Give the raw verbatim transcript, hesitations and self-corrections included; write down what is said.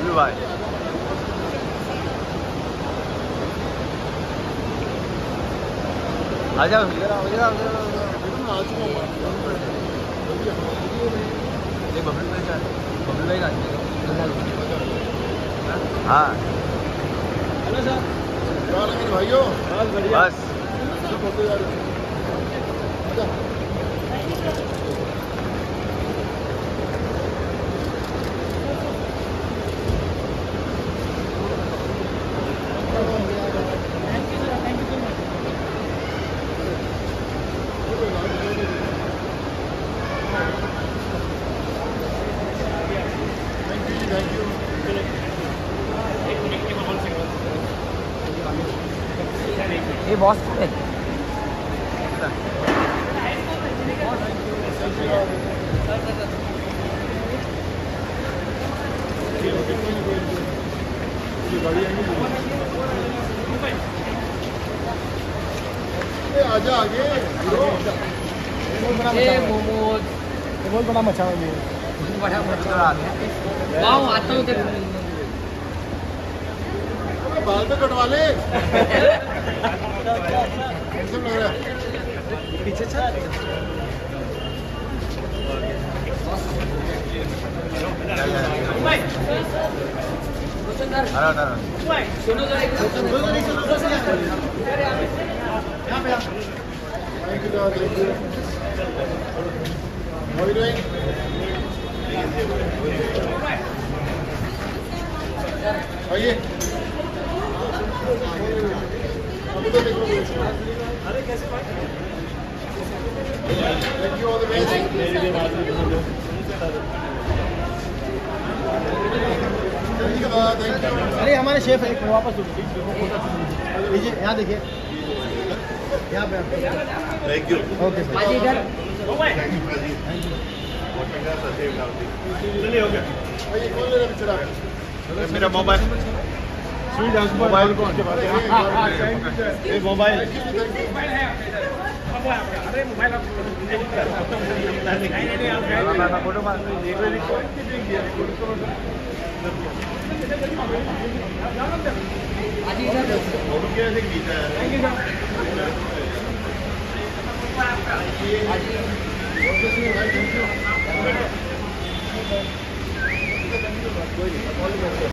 बबलू भाई आ जाओ इधर आओ इधर आओ ये बबलू भाई का बबलू भाई का हाँ हेलो सर क्या लगे भाइयों बस बढ़िया बस ये बॉस है आजा आगे ये मोमोज बहुत बड़ा मचा है बड़ा मचा वाओ आता हूँ तेरे बाल तो कटवा ले कैसे लग रहा है पीछे चल अरे अरे सुनो जरा thank you thank you how you doing आइए अरे कैसे भाई thank you all the best अरे हमारे शेफ है वापस लीजिए यहाँ देखिए यहाँ पे थैंक यू ओके सर आज इधर चलिए हो गया आइए कौन ले रहा बेचारा मेरा मोबाइल स्वीट हाउस मोबाइल कौन ये मोबाइल अरे मोबाइल आप फोटो मार आज इधर थैंक यू